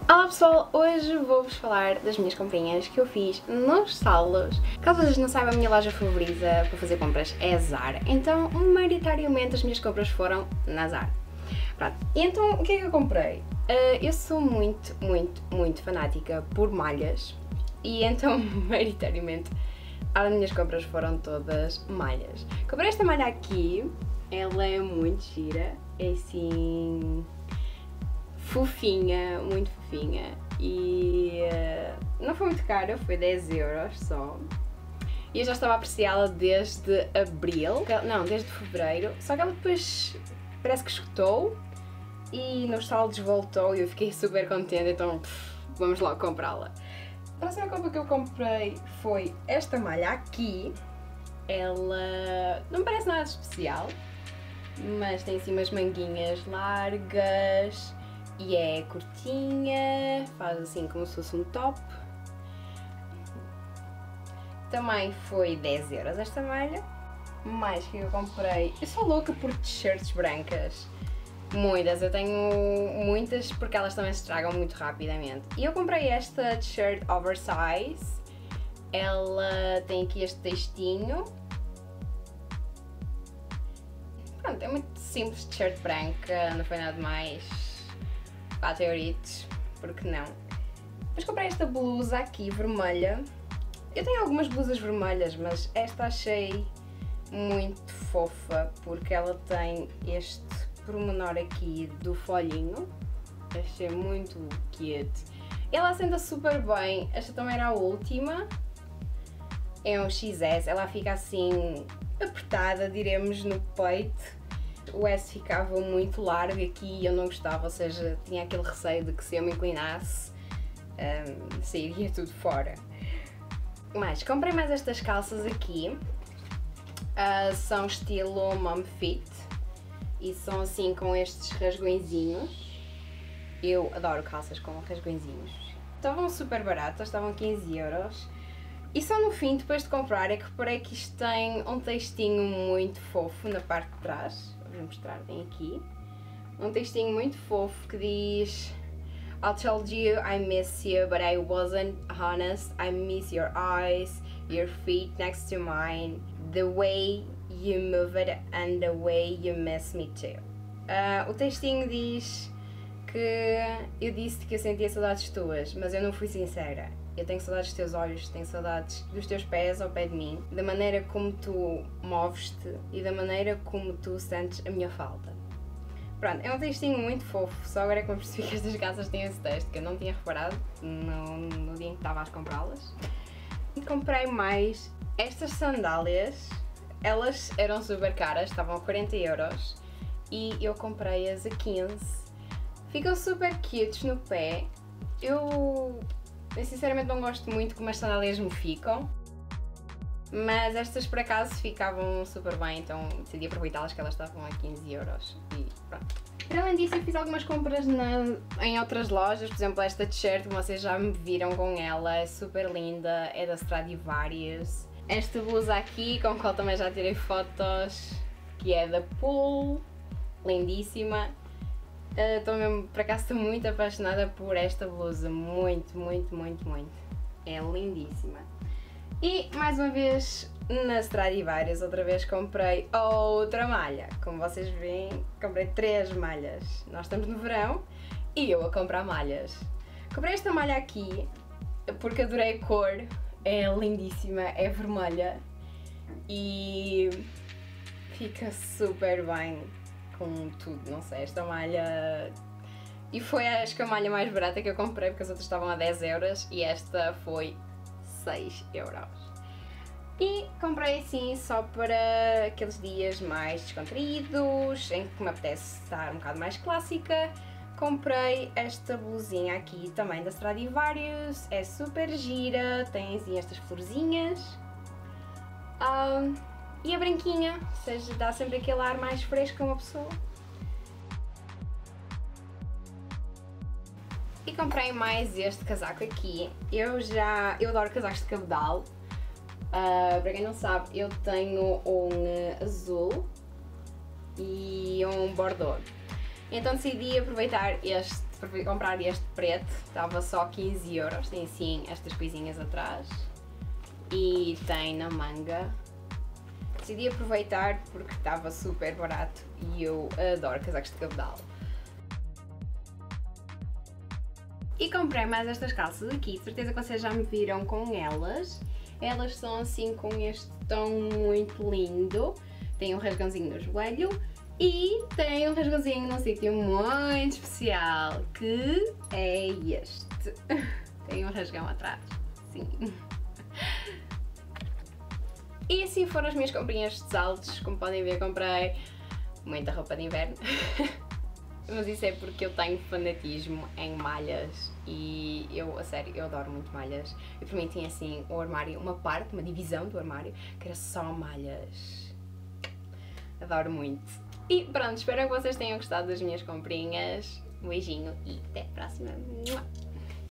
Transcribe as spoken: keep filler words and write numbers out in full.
Olá pessoal, hoje vou-vos falar das minhas comprinhas que eu fiz nos Salos. Caso vocês não saibam, a minha loja favorita para fazer compras é a Zara, então maioritariamente as minhas compras foram na Zara. Pronto, e então o que é que eu comprei? Uh, eu sou muito, muito, muito fanática por malhas e então maioritariamente as minhas compras foram todas malhas. Comprei esta malha aqui, ela é muito gira, é assim... fofinha, muito fofinha e uh, não foi muito cara, foi dez euros só e eu já estava a apreciá-la desde abril, não, desde fevereiro, só que ela depois parece que escutou e nos saldos voltou e eu fiquei super contente, então pff, vamos logo comprá-la. A próxima compra que eu comprei foi esta malha aqui, ela não parece nada especial, mas tem assim umas manguinhas largas e é curtinha, faz assim como se fosse um top. Também foi dez euros esta malha. Mais que eu comprei, eu sou louca por t-shirts brancas, muitas, eu tenho muitas porque elas também se estragam muito rapidamente. E eu comprei esta t-shirt oversize, ela tem aqui este textinho. Pronto, é muito simples, t-shirt branca, não foi nada mais. quatro euritos, porque não? Depois comprei esta blusa aqui, vermelha. Eu tenho algumas blusas vermelhas, mas esta achei muito fofa, porque ela tem este pormenor aqui do folhinho. Achei muito cute. Ela assenta super bem, esta também era a última. É um X S, ela fica assim apertada, diremos, no peito. O S ficava muito largo aqui e eu não gostava, ou seja, tinha aquele receio de que se eu me inclinasse um, sairia tudo fora. Mas comprei mais estas calças aqui, uh, são estilo mom fit e são assim com estes rasgõezinhos. Eu adoro calças com rasgõezinhos. Estavam super baratas, estavam quinze euros. E só no fim, depois de comprar, é que reparei que isto tem um textinho muito fofo na parte de trás. Vou mostrar, tem aqui um textinho muito fofo que diz: I told you I miss you, but I wasn't honest. I miss your eyes, your feet next to mine, the way you move it and the way you miss me too. Uh, o textinho diz que eu disse que eu sentia saudades tuas, mas eu não fui sincera. Eu tenho saudades dos teus olhos, tenho saudades dos teus pés ao pé de mim, da maneira como tu moves-te e da maneira como tu sentes a minha falta. Pronto, é um textinho muito fofo, só agora é que eu percebi que estas calças têm esse texto, que eu não tinha reparado no, no dia em que estava a comprá-las. E comprei mais estas sandálias, elas eram super caras, estavam a quarenta euros e eu comprei-as a quinze. Ficam super cutes no pé. Eu... Eu sinceramente não gosto muito como as sandálias me ficam, mas estas por acaso ficavam super bem, então decidi aproveitá-las que elas estavam a quinze euros e pronto. Para além disso, eu fiz algumas compras na, em outras lojas, por exemplo esta t-shirt, vocês já me viram com ela, é super linda, é da Stradivarius. Esta blusa aqui, com a qual também já tirei fotos, que é da Pool, lindíssima. Estou uh, mesmo, por acaso estou muito apaixonada por esta blusa, muito, muito, muito, muito. É lindíssima. E mais uma vez na Stradivarius, outra vez comprei outra malha. Como vocês veem, comprei três malhas. Nós estamos no verão e eu a comprar malhas. Comprei esta malha aqui porque adorei a cor, é lindíssima, é vermelha e fica super bem com tudo, não sei, esta malha... E foi acho que a malha mais barata que eu comprei, porque as outras estavam a dez euros e esta foi seis euros. E comprei assim só para aqueles dias mais descontraídos, em que me apetece estar um bocado mais clássica. Comprei esta blusinha aqui também da Stradivarius, é super gira, tem assim estas florzinhas. Um, E a branquinha, ou seja, dá sempre aquele ar mais fresco a uma pessoa. E comprei mais este casaco aqui. Eu já... eu adoro casacos de cabedal. Uh, para quem não sabe, eu tenho um azul e um bordeaux. Então decidi aproveitar este preferi comprar este preto, estava só quinze euros, tem assim estas coisinhas atrás e tem na manga. Decidi aproveitar porque estava super barato e eu adoro casacos de cabedal. E comprei mais estas calças aqui, de certeza que vocês já me viram com elas. Elas são assim com este tom muito lindo, tem um rasgãozinho no joelho e tem um rasgãozinho num sítio muito especial, que é este. Tem um rasgão atrás, sim. E assim foram as minhas comprinhas de saltos. Como podem ver, comprei muita roupa de inverno. Mas isso é porque eu tenho fanatismo em malhas e eu, a sério, eu adoro muito malhas. Eu para mim tinha assim um armário, uma parte, uma divisão do armário, que era só malhas. Adoro muito. E pronto, espero que vocês tenham gostado das minhas comprinhas. Um beijinho e até a próxima.